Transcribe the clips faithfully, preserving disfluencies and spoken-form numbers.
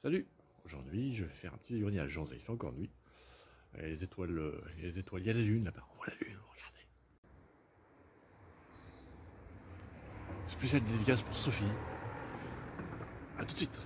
Salut! Aujourd'hui, je vais faire un petit déjeuner à Janzé. Il fait encore nuit. Et les étoiles, euh, il y a les étoiles, il y a la lune là-bas. On voit la lune, regardez. Spéciale dédicace pour Sophie. A tout de suite.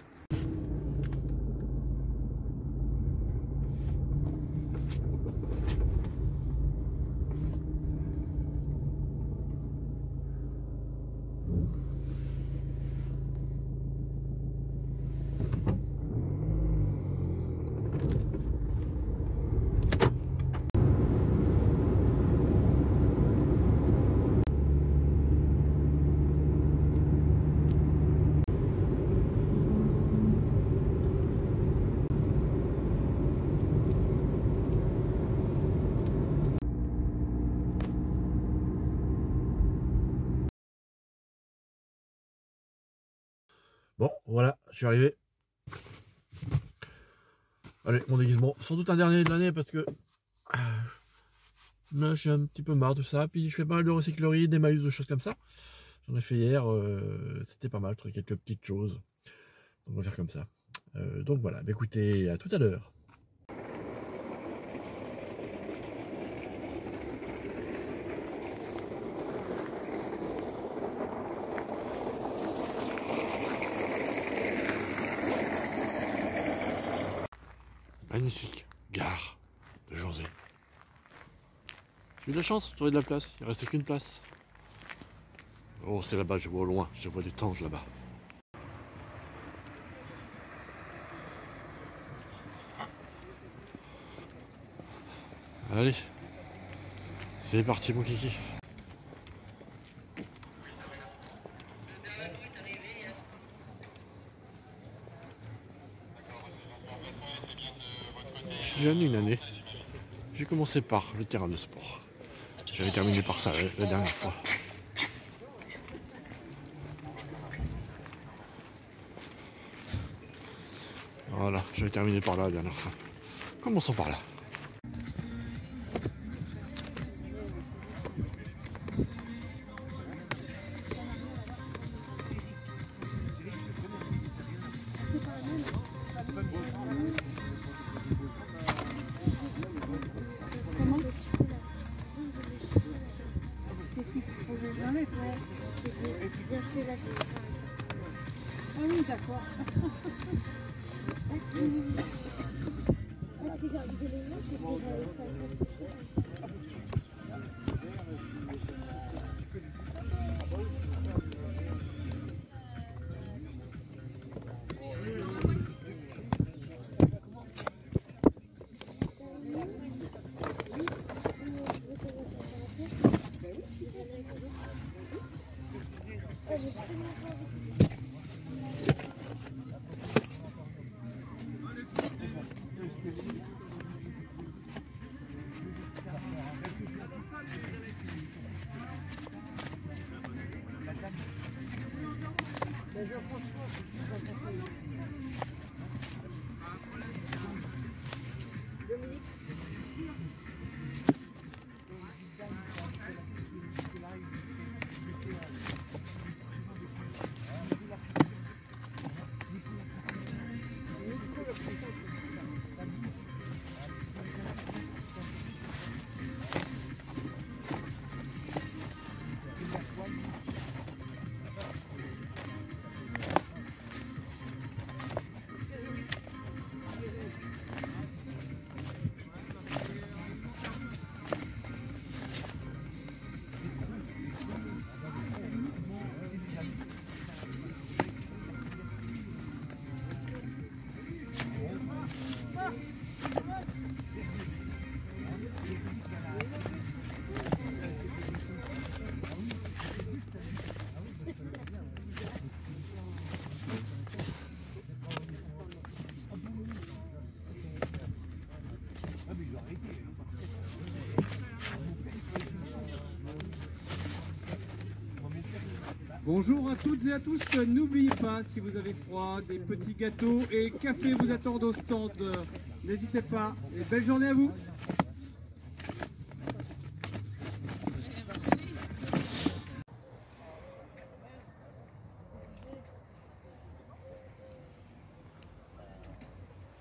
Bon, voilà, je suis arrivé. Allez, mon déguisement. Sans doute un dernier de l'année parce que là, je suis un petit peu marre de ça. Puis je fais pas mal de recyclerie, des maillots, de choses comme ça. J'en ai fait hier. Euh, C'était pas mal, quelques petites choses. Donc on va faire comme ça. Euh, donc voilà, bah, écoutez, à tout à l'heure. Magnifique gare de Janzé. J'ai eu de la chance, j'aurais de la place, il ne restait qu'une place. Oh, c'est là-bas, je vois au loin, je vois des tanges là-bas. Allez, c'est parti mon kiki. Je suis déjà venu une année. J'ai commencé par le terrain de sport. J'avais terminé par ça la, la dernière fois. Voilà, j'avais terminé par là la dernière fois. Commençons par là. Ah oui, d'accord. Parce que j'ai envie de les mettre, je Dominique. Bonjour à toutes et à tous, n'oubliez pas, si vous avez froid, des petits gâteaux et café vous attendent au stand. N'hésitez pas, et belle journée à vous.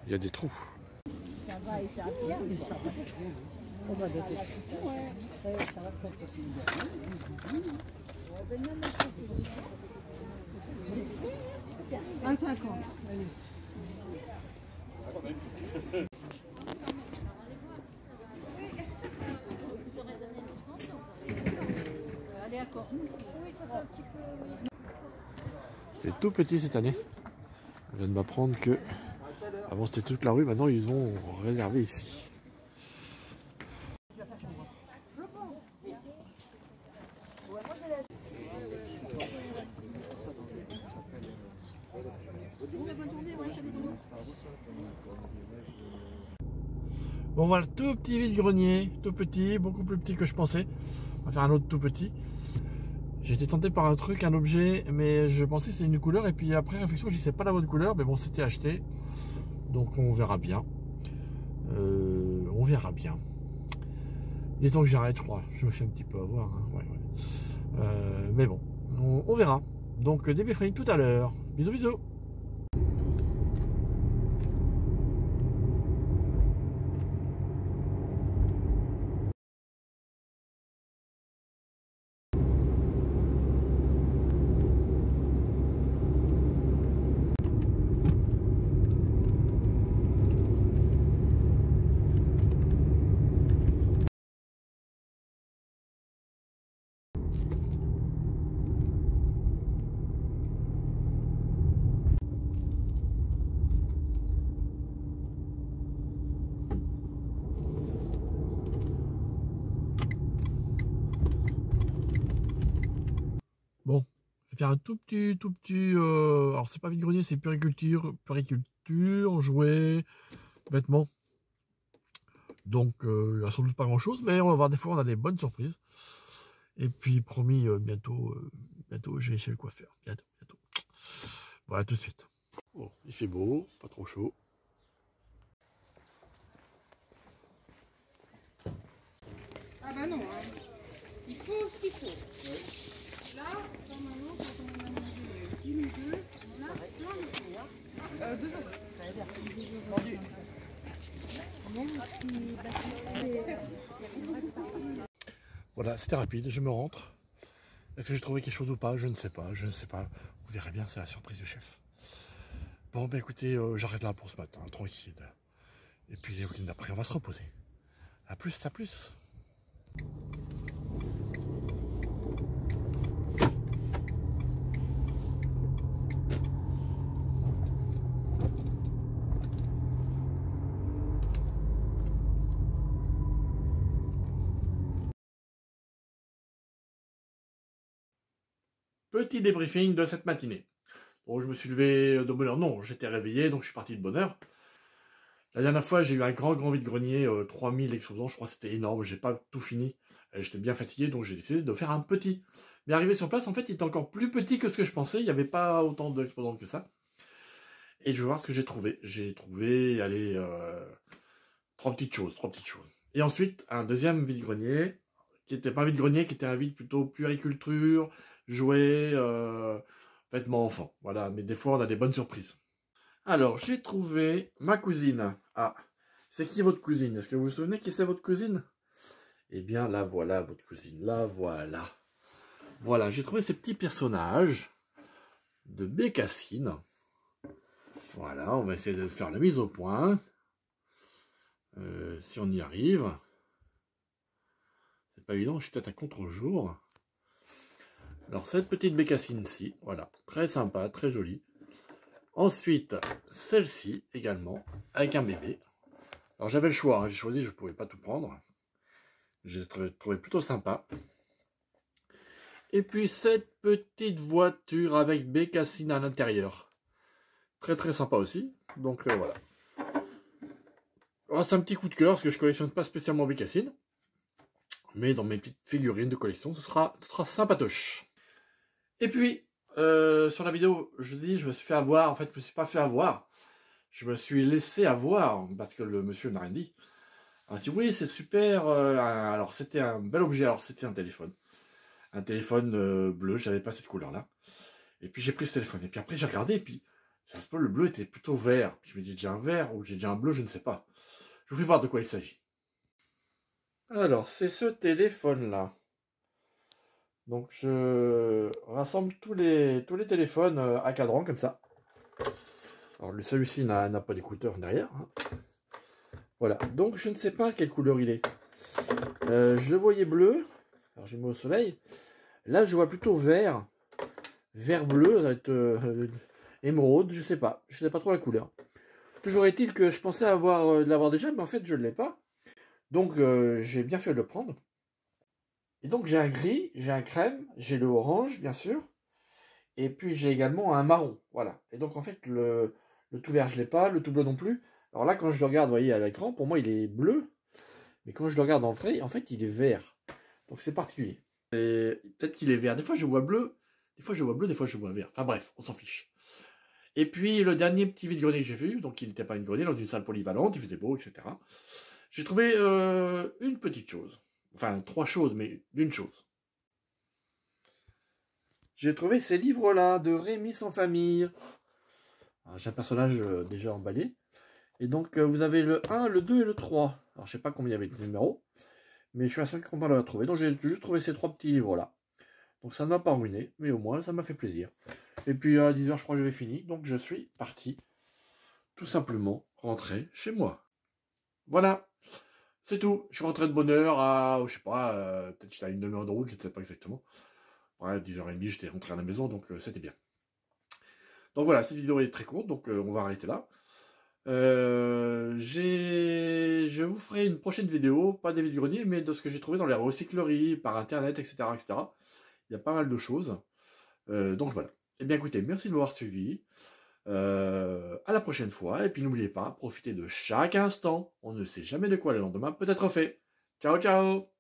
Il y a des trous. Ça va et ça va bien, mais ça va. On va doter. Ouais. Ouais, ça va peut-être. Un cinquante. Allez. Allez, d'accord. Oui, ça fait un petit peu. Oui. C'est tout petit cette année. Je viens de m'apprendre que avant c'était toute la rue, maintenant ils ont réservé ici. Bon voilà, tout petit vide-grenier, tout petit, beaucoup plus petit que je pensais. On va faire un autre tout petit. J'ai été tenté par un truc, un objet, mais je pensais que c'était une couleur, et puis après réflexion, je dis c'est pas la bonne couleur, mais bon, c'était acheté. Donc on verra bien. Euh, on verra bien. Il est temps que j'arrête, je crois. Je me fais un petit peu avoir. Hein. Ouais, ouais. Euh, mais bon, on, on verra. Donc débriefing tout à l'heure. Bisous, bisous. Bon, je vais faire un tout petit, tout petit. Euh, alors, c'est pas vide-grenier, c'est puriculture, puriculture, jouets, vêtements. Donc, euh, il n'y a sans doute pas grand-chose, mais on va voir des fois, on a des bonnes surprises. Et puis, promis, euh, bientôt, euh, bientôt, je vais chez le coiffeur. Bientôt, bientôt. Voilà, tout de suite. Bon, il fait beau, pas trop chaud. Ah bah non, hein. Il faut ce qu'il faut. Ouais. Là, normalement, quand on en a mangé une ou deux, on a plein de fruits. Hein. Euh, deux euros. Voilà, c'était rapide, je me rentre. Est-ce que j'ai trouvé quelque chose ou pas? Je ne sais pas, je ne sais pas. Vous verrez bien, c'est la surprise du chef. Bon, bah écoutez, euh, j'arrête là pour ce matin, tranquille. Et puis les week-ends d'après, on va se reposer. A plus, à plus. Petit débriefing de cette matinée. Bon, je me suis levé de bonne heure. Non, j'étais réveillé, donc je suis parti de bonne heure. La dernière fois, j'ai eu un grand, grand vide-grenier, euh, trois mille exposants. Je crois que c'était énorme. J'ai pas tout fini. J'étais bien fatigué, donc j'ai décidé de faire un petit. Mais arrivé sur place, en fait, il était encore plus petit que ce que je pensais. Il n'y avait pas autant d'exposants que ça. Et je vais voir ce que j'ai trouvé. J'ai trouvé, allez, euh, trois petites choses, trois petites choses. Et ensuite, un deuxième vide-grenier, qui n'était pas un vide-grenier, qui était un vide plutôt puériculture, jouets, euh, vêtements enfants. Voilà, mais des fois, on a des bonnes surprises. Alors, j'ai trouvé ma cousine. Ah, c'est qui votre cousine? Est-ce que vous vous souvenez qui c'est votre cousine? Eh bien, là, voilà votre cousine. Là, voilà. Voilà, j'ai trouvé ces petits personnages de bécassine. Voilà, on va essayer de faire la mise au point. Euh, si on y arrive. C'est pas évident, je suis peut-être à contre-jour. Alors, cette petite bécassine-ci, voilà, très sympa, très jolie. Ensuite, celle-ci également, avec un bébé. Alors, j'avais le choix, hein, j'ai choisi, je ne pouvais pas tout prendre. J'ai trouvé, trouvé plutôt sympa. Et puis, cette petite voiture avec bécassine à l'intérieur. Très, très sympa aussi. Donc, euh, voilà. C'est un petit coup de cœur, parce que je ne collectionne pas spécialement bécassine. Mais dans mes petites figurines de collection, ce sera, ce sera sympatoche. Et puis, euh, sur la vidéo, je dis, je me suis fait avoir. En fait, je ne me suis pas fait avoir. Je me suis laissé avoir, parce que le monsieur n'a rien dit. Il a dit, oui, c'est super. Euh, alors, c'était un bel objet. Alors, c'était un téléphone. Un téléphone euh, bleu. Je n'avais pas cette couleur-là. Et puis, j'ai pris ce téléphone. Et puis après, j'ai regardé. Et puis, Ça se peut, le bleu était plutôt vert. Puis je me dis, j'ai un vert ou j'ai déjà un bleu, je ne sais pas. Je vais voir de quoi il s'agit. Alors, c'est ce téléphone-là. Donc, je rassemble tous les, tous les téléphones à cadran, comme ça. Alors, celui-ci n'a pas d'écouteur derrière. Hein. Voilà. Donc, je ne sais pas quelle couleur il est. Euh, je le voyais bleu. Alors, j'ai mis au soleil. Là, je vois plutôt vert. Vert bleu, ça va être euh, émeraude, je sais pas. Je sais pas trop la couleur. Toujours est-il que je pensais avoir euh, l'avoir déjà, mais en fait, je ne l'ai pas. Donc, euh, j'ai bien fait de le prendre. Et donc, j'ai un gris, j'ai un crème, j'ai le orange, bien sûr. Et puis, j'ai également un marron. Voilà. Et donc, en fait, le, le tout vert, je ne l'ai pas. Le tout bleu non plus. Alors là, quand je le regarde, vous voyez, à l'écran, pour moi, il est bleu. Mais quand je le regarde en vrai, en fait, il est vert. Donc, c'est particulier. Peut-être qu'il est vert. Des fois, je vois bleu. Des fois, je vois bleu. Des fois, je vois vert. Enfin, bref, on s'en fiche. Et puis, le dernier petit vide-grenier que j'ai vu, donc il n'était pas une grenier, dans une salle polyvalente, il faisait beau, et cetera. J'ai trouvé euh, une petite chose. Enfin, trois choses, mais d'une chose. J'ai trouvé ces livres-là de Rémi sans famille. J'ai un personnage euh, déjà emballé. Et donc, euh, vous avez le un, le deux et le trois. Alors, je sais pas combien il y avait de numéros, mais je suis assez content de l'avoir trouvé. Donc, j'ai juste trouvé ces trois petits livres-là. Donc, ça ne m'a pas ruiné, mais au moins, ça m'a fait plaisir. Et puis, à dix heures, je crois que j'avais fini. Donc, je suis parti, tout simplement, rentrer chez moi. Voilà. C'est tout. Je suis rentré de bonne heure à, je sais pas, euh, peut-être j'étais à une demi-heure de route, je ne sais pas exactement. Ouais, à dix heures trente, j'étais rentré à la maison, donc euh, c'était bien. Donc voilà, cette vidéo est très courte, donc euh, on va arrêter là. Euh, je vous ferai une prochaine vidéo, pas des vide-greniers, mais de ce que j'ai trouvé dans les recycleries, par internet, et cetera, et cetera. Il y a pas mal de choses. Euh, donc voilà. Eh bien écoutez, merci de m'avoir suivi. Euh, à la prochaine fois. Et puis n'oubliez pas, profitez de chaque instant. On ne sait jamais de quoi le lendemain peut être fait. Ciao, ciao!